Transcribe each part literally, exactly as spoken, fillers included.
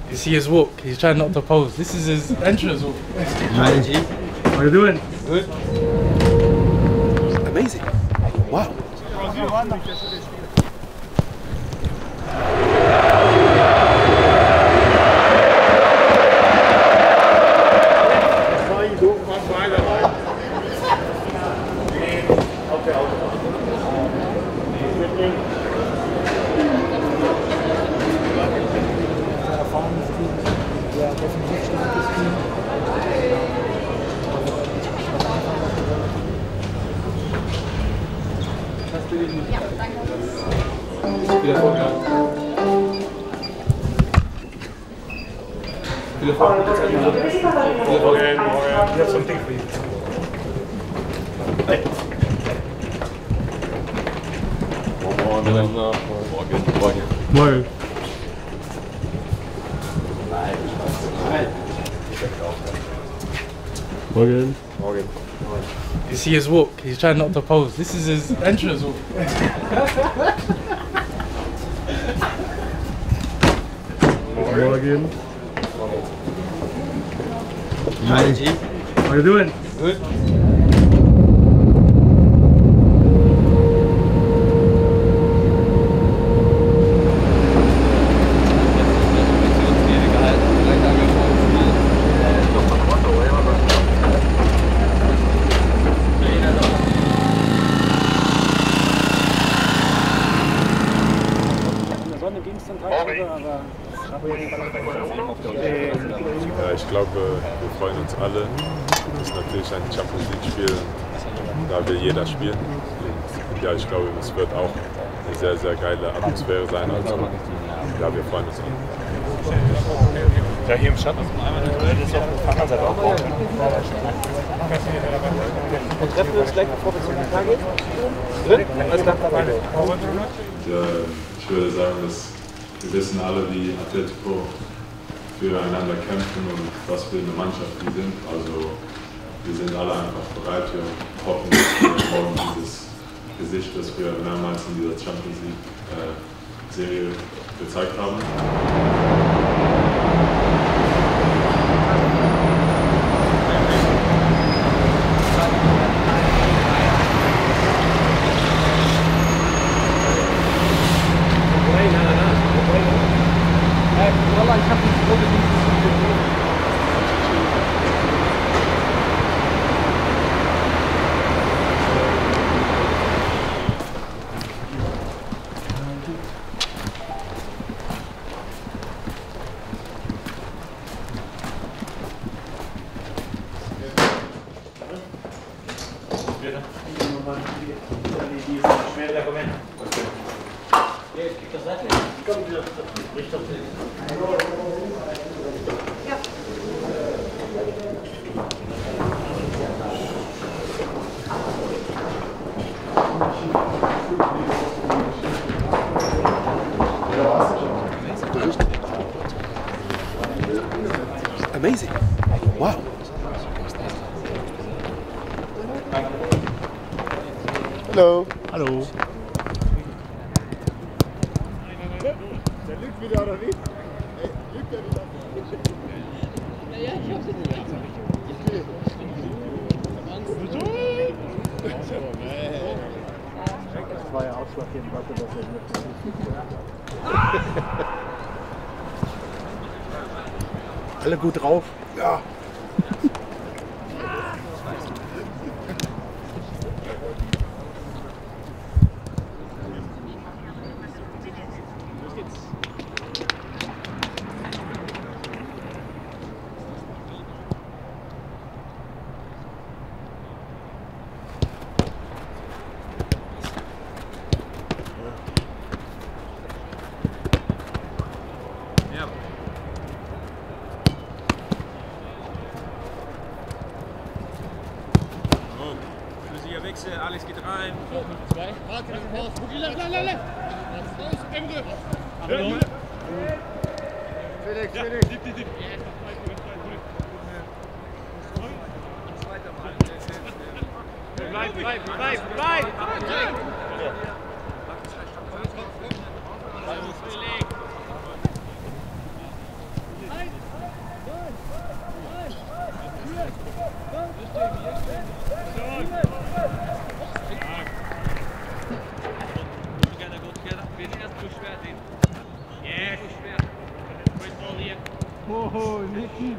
You see his walk, he's trying not to pose. This is his entrance walk. Hi, G. How you doing? Good. Amazing. Wow. Viel Erfolg, ja. Viel Erfolg. Viel Erfolg. We have something for you. Morgen. Morgen. Morgen. Morgen. Morgen. You see his walk, he's trying not to pose. This is his entrance walk. Morgen. Hi, G. How you doing? Good. Ja, ich glaube, wir freuen uns alle. Es ist natürlich ein Champions League-Spiel, da will jeder spielen. Und ja, ich glaube, es wird auch eine sehr, sehr geile Atmosphäre sein. Also, ja, wir freuen uns alle. Ja, hier im Schatten. Das ist auf der anderen Seite auch. Und treffen wir uns gleich, bevor wir zum Katar gehen? Drin? Alles klar. Und, äh, ich würde sagen, dass wir wissen alle, wie Atletico füreinander kämpfen und was für eine Mannschaft die sind. Also wir sind alle einfach bereit. Wir hoffen, dass wir morgen dieses Gesicht, das wir mehrmals in dieser Champions League äh, Serie gezeigt haben. Amazing. Wow. Hallo. Hallo. Der lügt wieder oder nicht? Ey, lügt der wieder? Naja, ich hab's nicht mehr. Das war ja ausschlaggebend dafür, dass er nicht Alle gut drauf? Ja. Wechsel, Alex geht rein. Zwei. Warte, raus. Lauf, lauf, lauf. Raus, Emre. Felix, Felix. Diep, diep, diep. Bleib, bleib, bleib, bleib. Oh, Niki.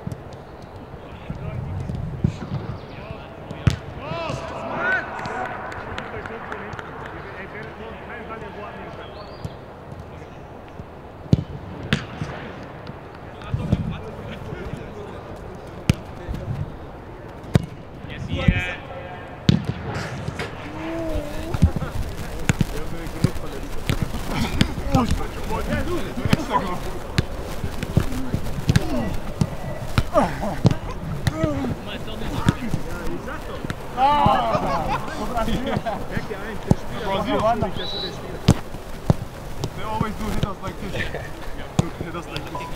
They always do hit us like this. Hit us like this.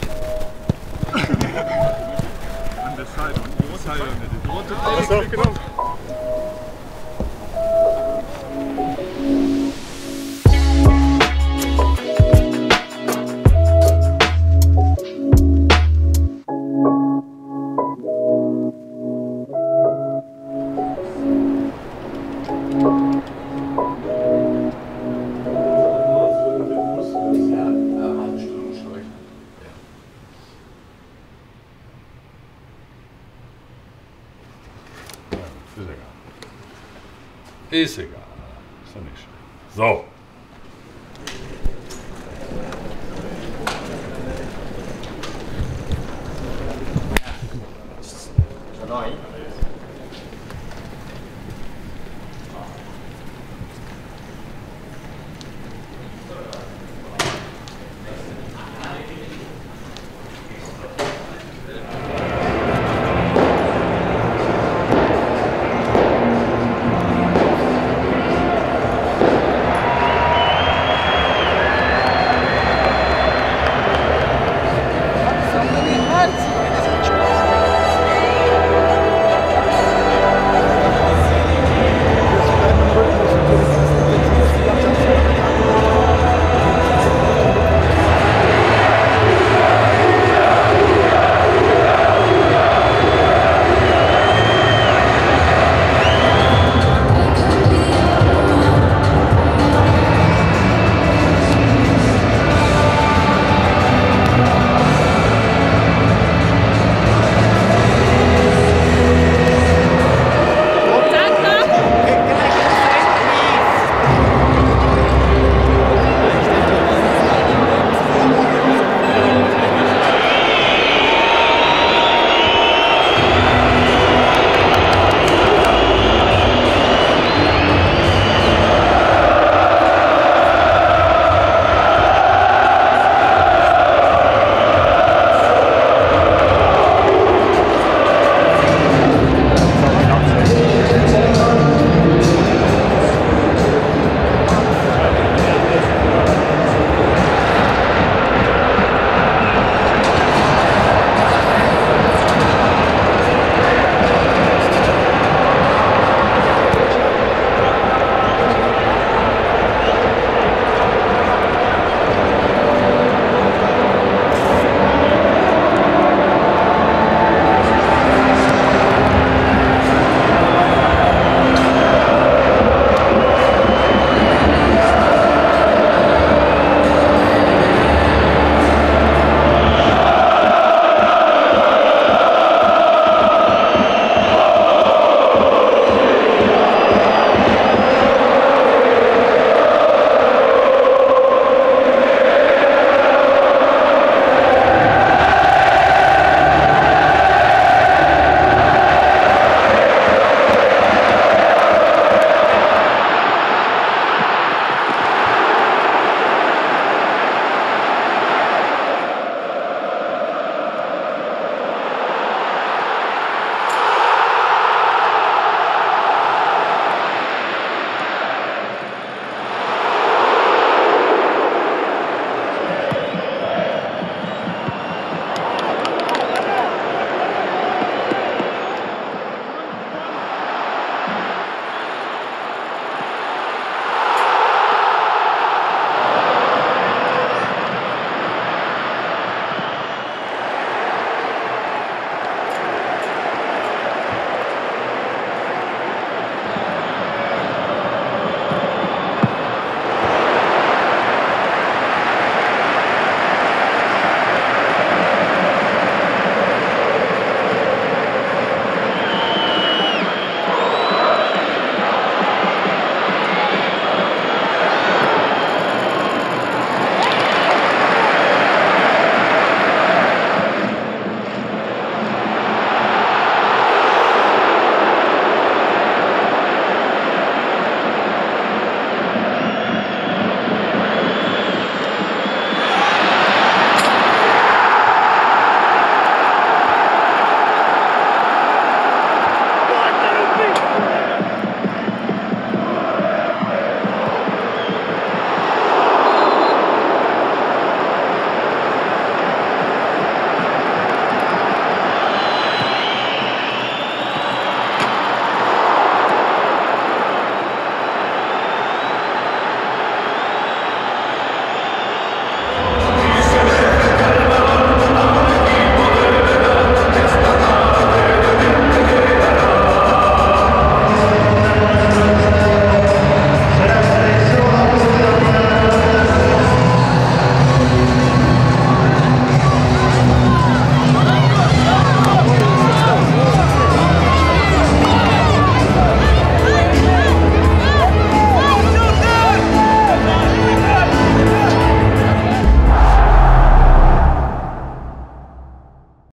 On the side, on the side on the You want to pick it up? Ist egal. Ist ja nicht schlimm. So. Neu.